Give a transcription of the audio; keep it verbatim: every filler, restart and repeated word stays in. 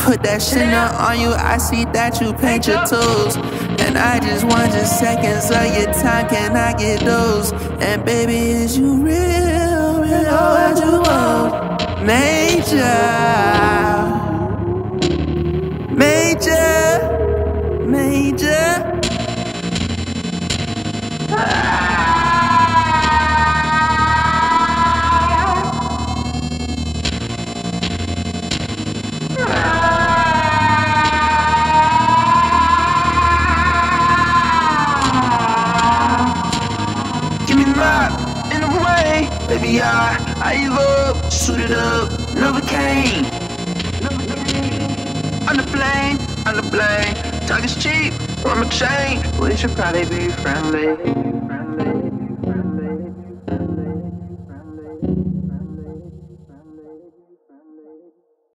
Put that shit on you, I see that you paint your toes. And I just want just seconds of your time, can I get those? And baby, is you real, real, what you want? Major, major, major. Give me my in the way, baby. I I evolved, suited up, never came. On the plane, on the plane, talk is cheap, on my chain. We should probably be friendly. friendly, friendly.